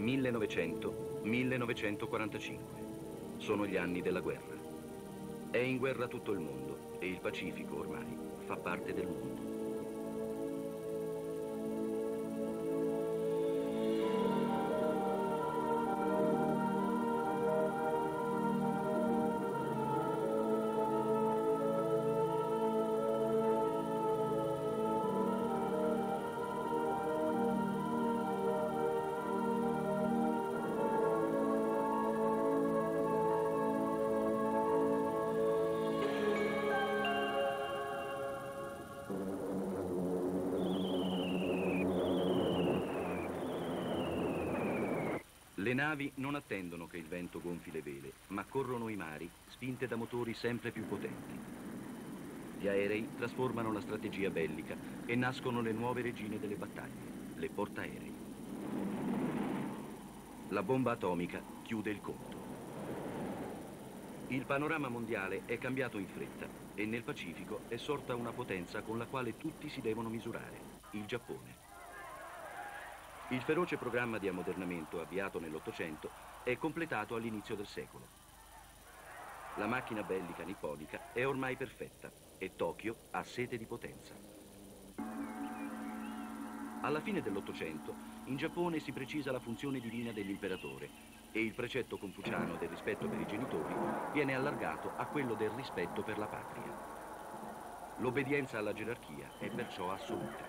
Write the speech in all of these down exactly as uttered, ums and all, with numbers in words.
millenovecento millenovecentoquarantacinque. Sono gli anni della guerra. È in guerra tutto il mondo e il Pacifico ormai fa parte del mondo. Le navi non attendono che il vento gonfi le vele, ma corrono i mari, spinte da motori sempre più potenti. Gli aerei trasformano la strategia bellica e nascono le nuove regine delle battaglie, le portaerei. La bomba atomica chiude il conto. Il panorama mondiale è cambiato in fretta e nel Pacifico è sorta una potenza con la quale tutti si devono misurare, il Giappone. Il feroce programma di ammodernamento avviato nell'Ottocento è completato all'inizio del secolo. La macchina bellica nipponica è ormai perfetta e Tokyo ha sete di potenza. Alla fine dell'Ottocento in Giappone si precisa la funzione divina dell'imperatore e il precetto confuciano del rispetto per i genitori viene allargato a quello del rispetto per la patria. L'obbedienza alla gerarchia è perciò assoluta.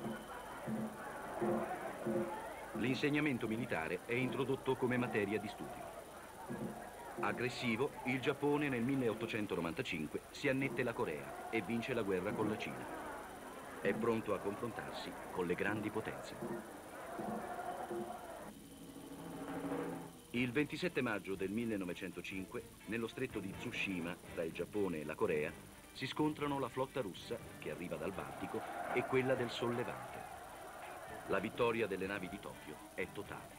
L'insegnamento militare è introdotto come materia di studio. Aggressivo, il Giappone nel milleottocentonovantacinque si annette la Corea e vince la guerra con la Cina. È pronto a confrontarsi con le grandi potenze. Il ventisette maggio del millenovecentocinque, nello stretto di Tsushima, tra il Giappone e la Corea, si scontrano la flotta russa, che arriva dal Baltico, e quella del Sollevante. La vittoria delle navi di Tokyo è totale.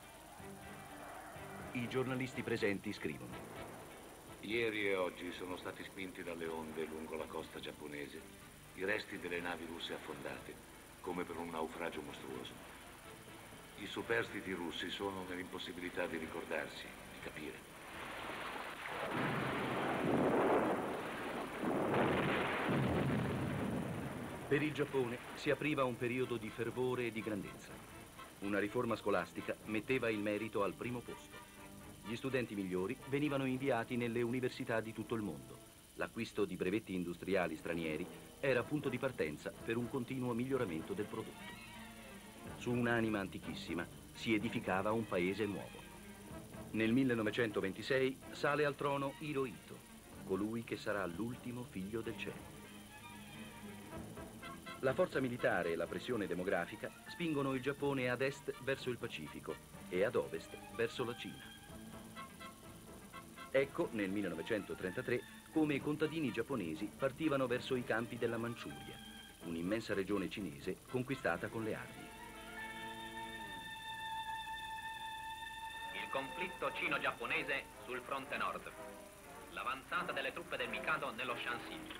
I giornalisti presenti scrivono: ieri e oggi sono stati spinti dalle onde lungo la costa giapponese i resti delle navi russe affondate, come per un naufragio mostruoso. I superstiti russi sono nell'impossibilità di ricordarsi, di capire. Per il Giappone si apriva un periodo di fervore e di grandezza. Una riforma scolastica metteva il merito al primo posto. Gli studenti migliori venivano inviati nelle università di tutto il mondo. L'acquisto di brevetti industriali stranieri era punto di partenza per un continuo miglioramento del prodotto. Su un'anima antichissima si edificava un paese nuovo. Nel millenovecentoventisei sale al trono Hirohito, colui che sarà l'ultimo figlio del cielo. La forza militare e la pressione demografica spingono il Giappone ad est verso il Pacifico e ad ovest verso la Cina. Ecco, nel millenovecentotrentatré, come i contadini giapponesi partivano verso i campi della Manciuria, un'immensa regione cinese conquistata con le armi. Il conflitto cino-giapponese sul fronte nord. L'avanzata delle truppe del Mikado nello Shanxi.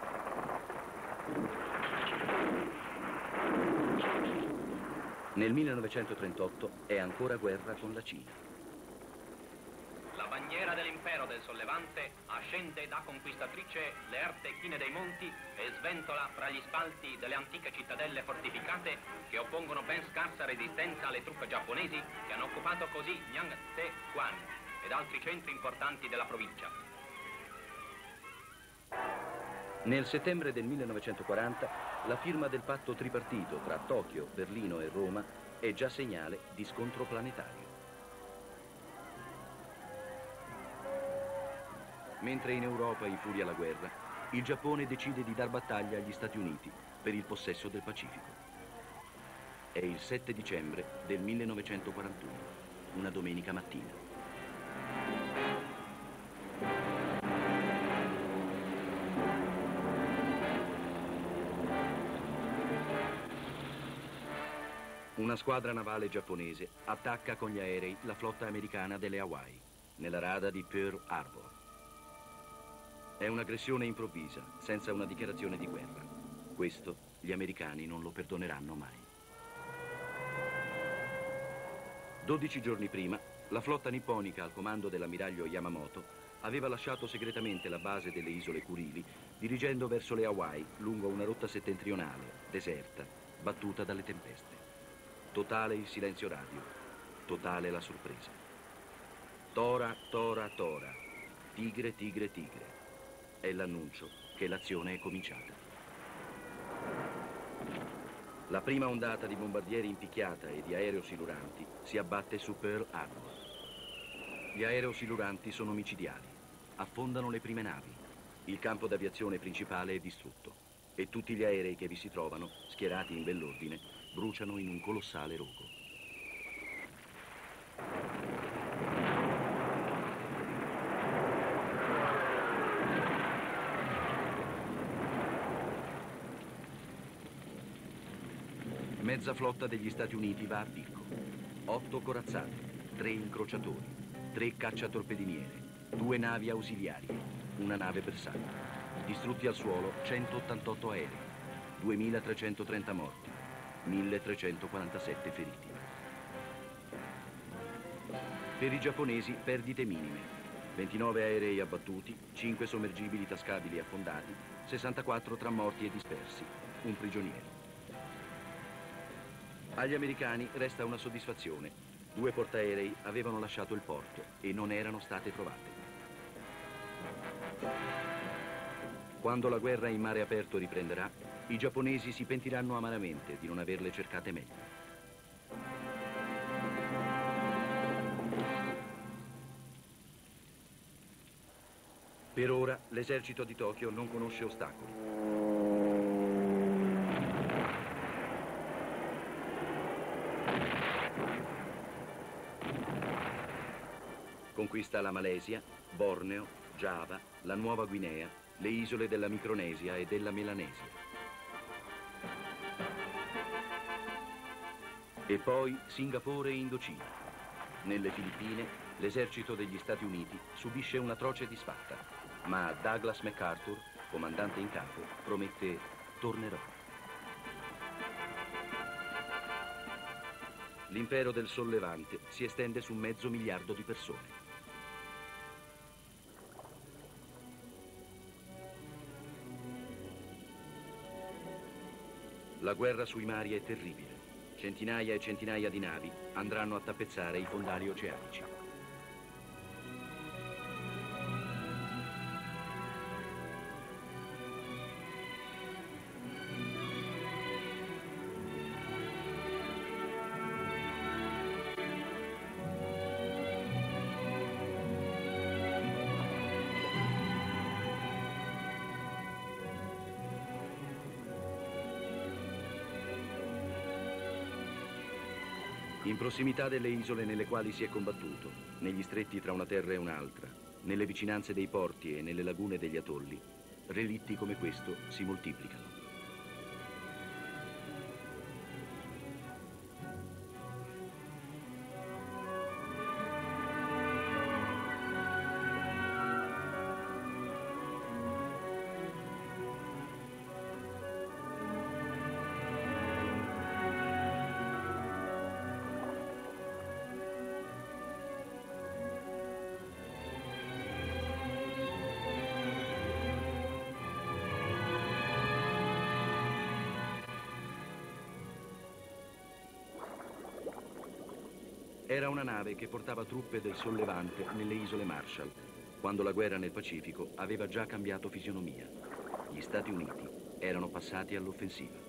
Nel millenovecentotrentotto è ancora guerra con la Cina. La bandiera dell'impero del Sollevante ascende da conquistatrice le erte chine dei monti e sventola fra gli spalti delle antiche cittadelle fortificate che oppongono ben scarsa resistenza alle truppe giapponesi che hanno occupato così Yangtze, Guan ed altri centri importanti della provincia. Nel settembre del millenovecentoquaranta la firma del patto tripartito tra Tokyo, Berlino e Roma è già segnale di scontro planetario. Mentre in Europa infuria la guerra, il Giappone decide di dar battaglia agli Stati Uniti per il possesso del Pacifico. È il sette dicembre del millenovecentoquarantuno, una domenica mattina. Una squadra navale giapponese attacca con gli aerei la flotta americana delle Hawaii, nella rada di Pearl Harbor. È un'aggressione improvvisa, senza una dichiarazione di guerra. Questo gli americani non lo perdoneranno mai. Dodici giorni prima, la flotta nipponica al comando dell'ammiraglio Yamamoto aveva lasciato segretamente la base delle isole Kurili, dirigendo verso le Hawaii lungo una rotta settentrionale, deserta, battuta dalle tempeste. Totale il silenzio radio, totale la sorpresa. Tora, tora, tora, tigre, tigre, tigre. È l'annuncio che l'azione è cominciata. La prima ondata di bombardieri in picchiata e di aerosiluranti si abbatte su Pearl Harbor. Gli aerosiluranti sono micidiali, affondano le prime navi. Il campo d'aviazione principale è distrutto e tutti gli aerei che vi si trovano, schierati in bell'ordine, bruciano in un colossale rogo. Mezza flotta degli Stati Uniti va a picco. Otto corazzati, tre incrociatori, tre cacciatorpediniere, due navi ausiliarie, una nave bersaglio. Distrutti al suolo centottantotto aerei, duemilatrecentotrenta morti, milletrecentoquarantasette feriti. Per i giapponesi perdite minime. ventinove aerei abbattuti, cinque sommergibili tascabili affondati, sessantaquattro tra morti e dispersi, un prigioniero. Agli americani resta una soddisfazione. Due portaerei avevano lasciato il porto e non erano state trovate. Quando la guerra in mare aperto riprenderà, i giapponesi si pentiranno amaramente di non averle cercate meglio. Per ora l'esercito di Tokyo non conosce ostacoli. Conquista la Malesia, Borneo, Giava, la Nuova Guinea, le isole della Micronesia e della Melanesia. E poi Singapore e Indocina. Nelle Filippine l'esercito degli Stati Uniti subisce un'atroce disfatta, ma Douglas MacArthur, comandante in capo, promette: tornerò. L'impero del Sollevante si estende su mezzo miliardo di persone. La guerra sui mari è terribile. Centinaia e centinaia di navi andranno a tappezzare i fondali oceanici. In prossimità delle isole nelle quali si è combattuto, negli stretti tra una terra e un'altra, nelle vicinanze dei porti e nelle lagune degli atolli, relitti come questo si moltiplicano. Era una nave che portava truppe del Sollevante nelle isole Marshall, quando la guerra nel Pacifico aveva già cambiato fisionomia. Gli Stati Uniti erano passati all'offensiva.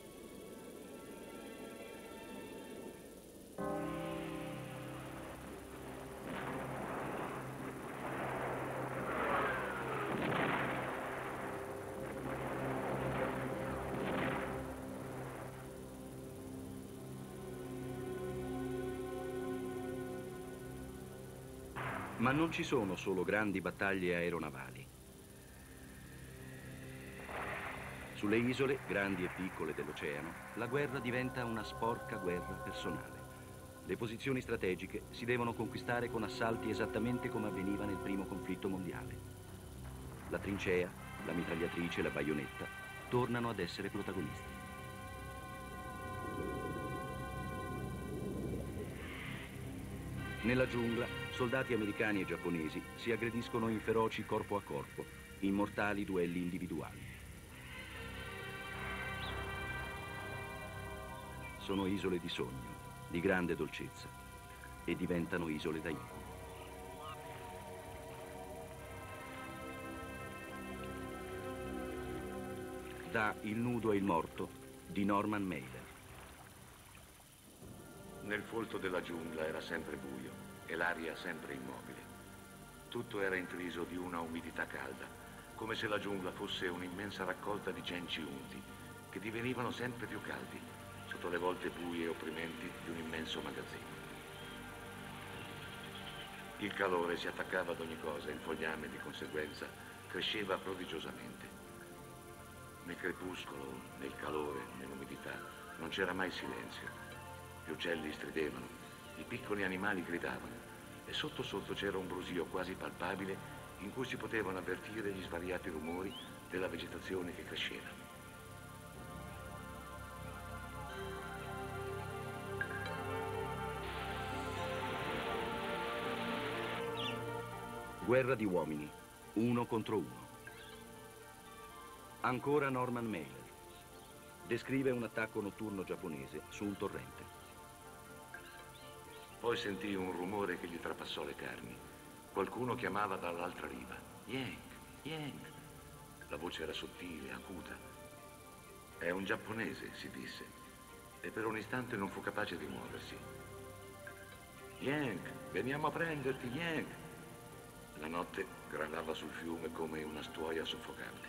Ma non ci sono solo grandi battaglie aeronavali. Sulle isole, grandi e piccole dell'oceano, la guerra diventa una sporca guerra personale. Le posizioni strategiche si devono conquistare con assalti esattamente come avveniva nel primo conflitto mondiale. La trincea, la mitragliatrice e la baionetta tornano ad essere protagonisti. Nella giungla, soldati americani e giapponesi si aggrediscono in feroci corpo a corpo, in mortali duelli individuali. Sono isole di sogno, di grande dolcezza, e diventano isole da incubo. Da Il nudo e il morto di Norman Mailer. Nel folto della giungla era sempre buio e l'aria sempre immobile. Tutto era intriso di una umidità calda, come se la giungla fosse un'immensa raccolta di cenci unti, che divenivano sempre più caldi, sotto le volte buie e opprimenti di un immenso magazzino. Il calore si attaccava ad ogni cosa e il fogliame, di conseguenza, cresceva prodigiosamente. Nel crepuscolo, nel calore, nell'umidità, non c'era mai silenzio. Gli uccelli stridevano, i piccoli animali gridavano e sotto sotto c'era un brusio quasi palpabile in cui si potevano avvertire gli svariati rumori della vegetazione che cresceva. Guerra di uomini, uno contro uno. Ancora Norman Mailer. Descrive un attacco notturno giapponese su un torrente. Poi sentì un rumore che gli trapassò le carni. Qualcuno chiamava dall'altra riva. Yank, Yank. La voce era sottile, acuta. È un giapponese, si disse, e per un istante non fu capace di muoversi. Yank, veniamo a prenderti, Yank. La notte gravava sul fiume come una stuoia soffocante.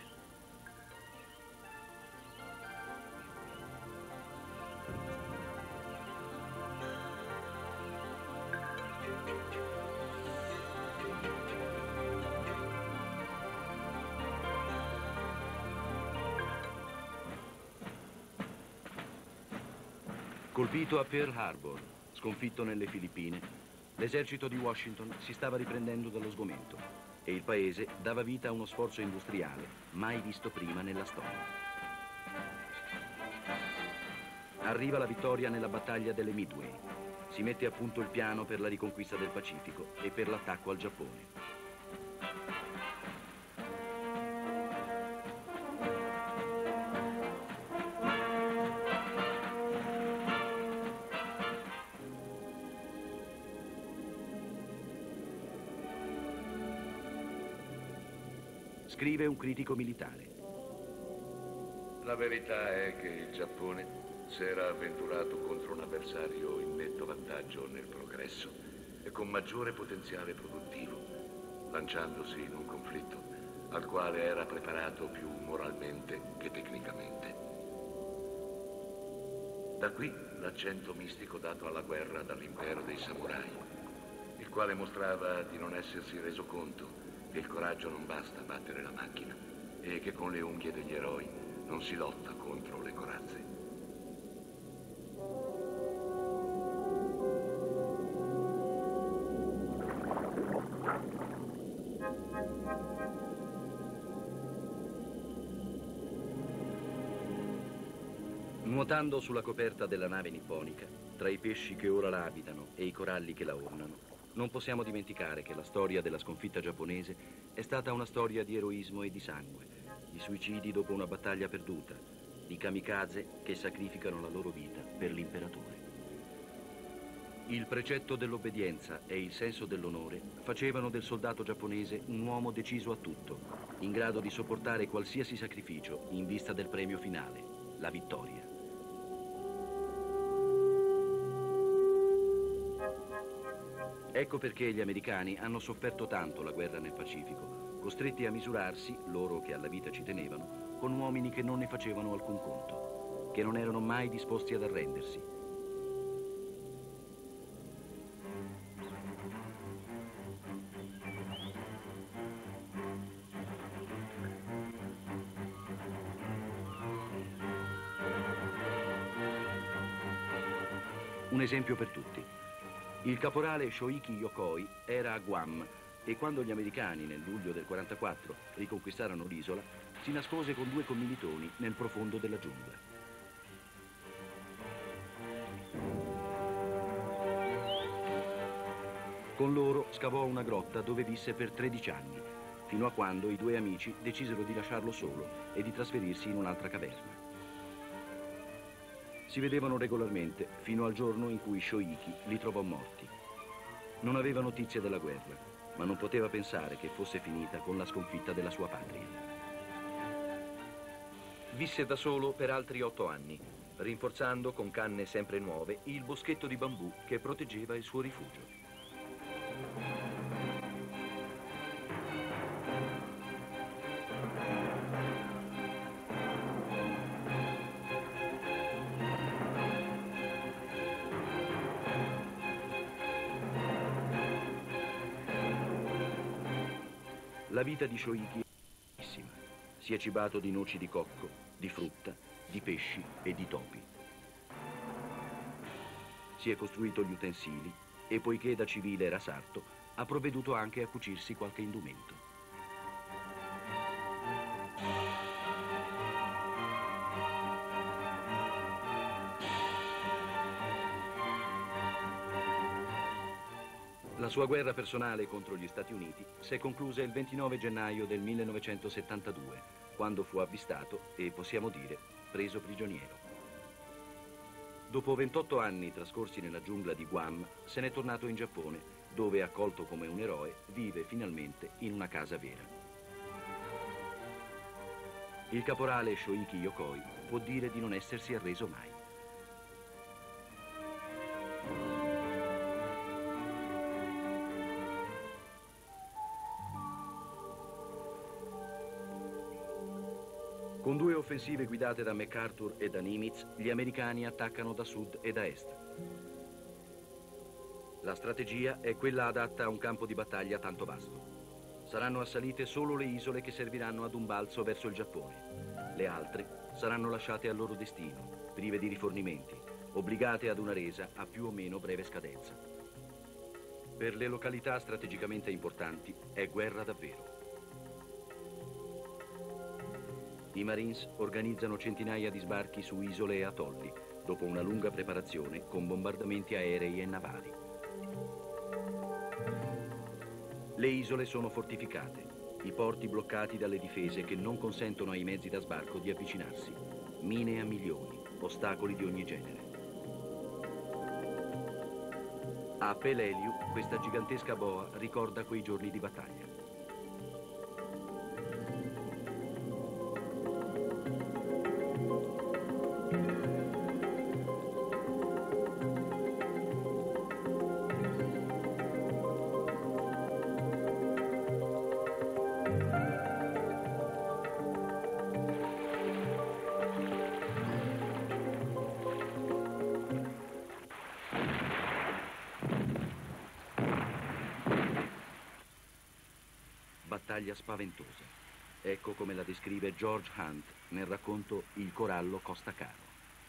Colpito a Pearl Harbor, sconfitto nelle Filippine, l'esercito di Washington si stava riprendendo dallo sgomento e il paese dava vita a uno sforzo industriale mai visto prima nella storia. Arriva la vittoria nella battaglia delle Midway. Si mette a punto il piano per la riconquista del Pacifico e per l'attacco al Giappone. Scrive un critico militare. La verità è che il Giappone si era avventurato contro un avversario in netto vantaggio nel progresso e con maggiore potenziale produttivo, lanciandosi in un conflitto al quale era preparato più moralmente che tecnicamente. Da qui l'accento mistico dato alla guerra dall'impero dei samurai, il quale mostrava di non essersi reso conto che il coraggio non basta a battere la macchina e che con le unghie degli eroi non si lotta contro le corazze. Nuotando sulla coperta della nave nipponica, tra i pesci che ora la abitano e i coralli che la ornano, non possiamo dimenticare che la storia della sconfitta giapponese è stata una storia di eroismo e di sangue, di suicidi dopo una battaglia perduta, di kamikaze che sacrificano la loro vita per l'imperatore. Il precetto dell'obbedienza e il senso dell'onore facevano del soldato giapponese un uomo deciso a tutto, in grado di sopportare qualsiasi sacrificio in vista del premio finale, la vittoria. Ecco perché gli americani hanno sofferto tanto la guerra nel Pacifico, costretti a misurarsi, loro che alla vita ci tenevano, con uomini che non ne facevano alcun conto, che non erano mai disposti ad arrendersi. Un esempio per tutti. Il caporale Shoiki Yokoi era a Guam e quando gli americani nel luglio del quarantaquattro riconquistarono l'isola, si nascose con due commilitoni nel profondo della giungla. Con loro scavò una grotta dove visse per tredici anni, fino a quando i due amici decisero di lasciarlo solo e di trasferirsi in un'altra caverna. Si vedevano regolarmente fino al giorno in cui Shoiki li trovò morti. Non aveva notizie della guerra, ma non poteva pensare che fosse finita con la sconfitta della sua patria. Visse da solo per altri otto anni, rinforzando con canne sempre nuove il boschetto di bambù che proteggeva il suo rifugio. La vita di Shoiki è bellissima. Si è cibato di noci di cocco, di frutta, di pesci e di topi. Si è costruito gli utensili e, poiché da civile era sarto, ha provveduto anche a cucirsi qualche indumento. La sua guerra personale contro gli Stati Uniti si è conclusa il ventinove gennaio del millenovecentosettantadue, quando fu avvistato e, possiamo dire, preso prigioniero. Dopo ventotto anni trascorsi nella giungla di Guam, se n'è tornato in Giappone, dove, accolto come un eroe, vive finalmente in una casa vera. Il caporale Shoiki Yokoi può dire di non essersi arreso mai. Con due offensive guidate da MacArthur e da Nimitz, gli americani attaccano da sud e da est. La strategia è quella adatta a un campo di battaglia tanto vasto. Saranno assalite solo le isole che serviranno ad un balzo verso il Giappone. Le altre saranno lasciate al loro destino, prive di rifornimenti, obbligate ad una resa a più o meno breve scadenza. Per le località strategicamente importanti è guerra davvero. I Marines organizzano centinaia di sbarchi su isole e atolli, dopo una lunga preparazione con bombardamenti aerei e navali. Le isole sono fortificate, i porti bloccati dalle difese che non consentono ai mezzi da sbarco di avvicinarsi, mine a milioni, ostacoli di ogni genere. A Peleliu, questa gigantesca boa ricorda quei giorni di battaglia. Battaglia spaventosa. Ecco come la descrive George Hunt nel racconto Il corallo costa caro.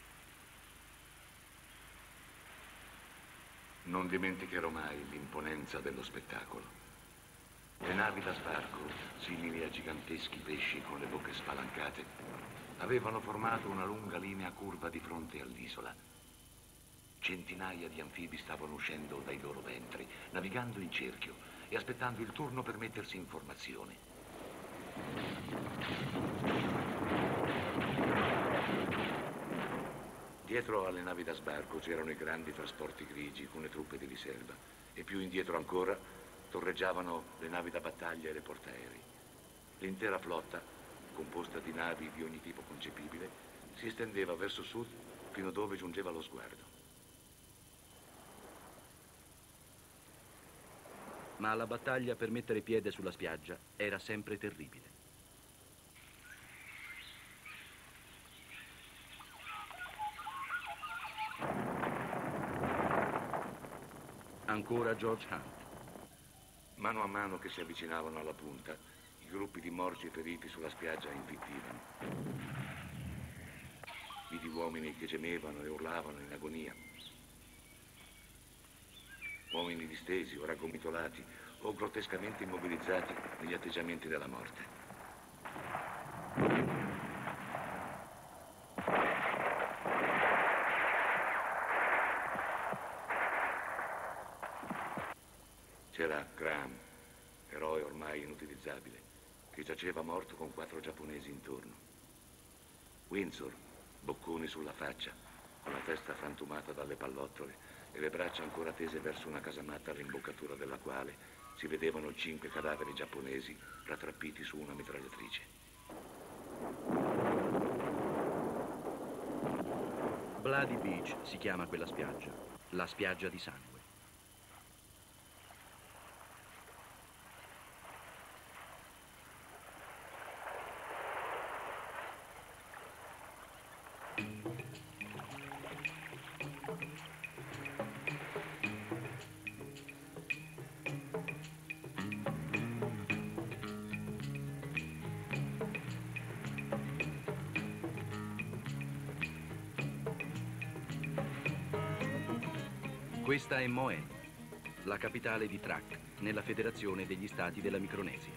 Non dimenticherò mai l'imponenza dello spettacolo. Le navi da sbarco, simili a giganteschi pesci con le bocche spalancate, avevano formato una lunga linea curva di fronte all'isola. Centinaia di anfibi stavano uscendo dai loro ventri, navigando in cerchio e aspettando il turno per mettersi in formazione. Dietro alle navi da sbarco c'erano i grandi trasporti grigi con le truppe di riserva e più indietro ancora torreggiavano le navi da battaglia e le portaerei. L'intera flotta, composta di navi di ogni tipo concepibile, si estendeva verso sud fino dove giungeva lo sguardo. Ma la battaglia per mettere piede sulla spiaggia era sempre terribile. Ancora George Hunt. Mano a mano che si avvicinavano alla punta, i gruppi di morti e feriti sulla spiaggia infippivano. Vidi uomini che gemevano e urlavano in agonia. Uomini distesi o raggomitolati o grottescamente immobilizzati negli atteggiamenti della morte. Graham, eroe ormai inutilizzabile, che giaceva morto con quattro giapponesi intorno. Windsor, bocconi sulla faccia, con la testa frantumata dalle pallottole e le braccia ancora tese verso una casamatta all'imboccatura della quale si vedevano cinque cadaveri giapponesi rattrappiti su una mitragliatrice. Bloody Beach si chiama quella spiaggia, la spiaggia di sangue. Questa è Moen, la capitale di Trak, nella Federazione degli Stati della Micronesia.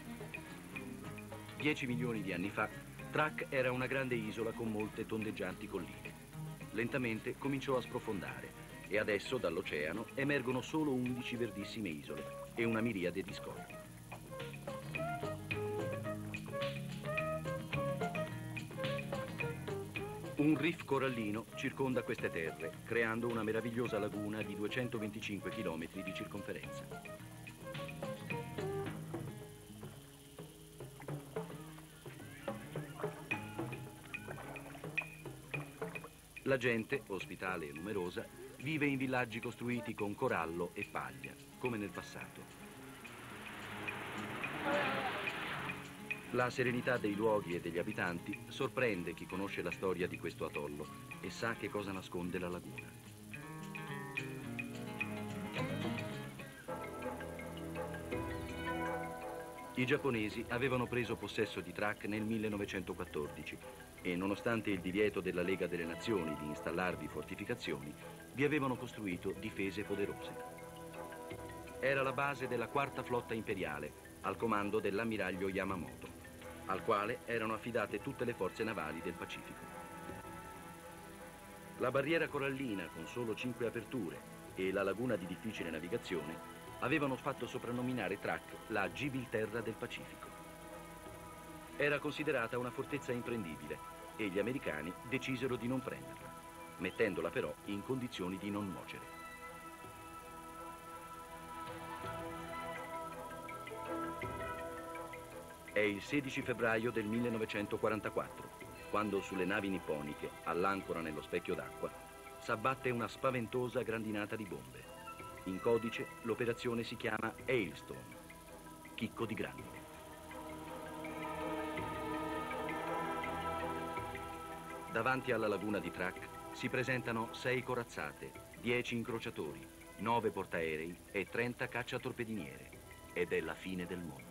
Dieci milioni di anni fa, Trak era una grande isola con molte tondeggianti colline. Lentamente cominciò a sprofondare e adesso dall'oceano emergono solo undici verdissime isole e una miriade di scogli. Un reef corallino circonda queste terre, creando una meravigliosa laguna di duecentoventicinque chilometri di circonferenza. La gente, ospitale e numerosa, vive in villaggi costruiti con corallo e paglia, come nel passato. La serenità dei luoghi e degli abitanti sorprende chi conosce la storia di questo atollo e sa che cosa nasconde la laguna. I giapponesi avevano preso possesso di Trak nel millenovecentoquattordici e, nonostante il divieto della Lega delle Nazioni di installarvi fortificazioni, vi avevano costruito difese poderose. Era la base della quarta flotta imperiale, al comando dell'ammiraglio Yamamoto, al quale erano affidate tutte le forze navali del Pacifico. La barriera corallina, con solo cinque aperture, e la laguna di difficile navigazione avevano fatto soprannominare Trak la Gibilterra del Pacifico. Era considerata una fortezza imprendibile e gli americani decisero di non prenderla, mettendola però in condizioni di non nuocere. È il sedici febbraio del millenovecentoquarantaquattro, quando sulle navi nipponiche, all'ancora nello specchio d'acqua, s'abbatte una spaventosa grandinata di bombe. In codice l'operazione si chiama Hailstone, chicco di grandine. Davanti alla laguna di Trak si presentano sei corazzate, dieci incrociatori, nove portaerei e trenta cacciatorpediniere. Ed è la fine del mondo.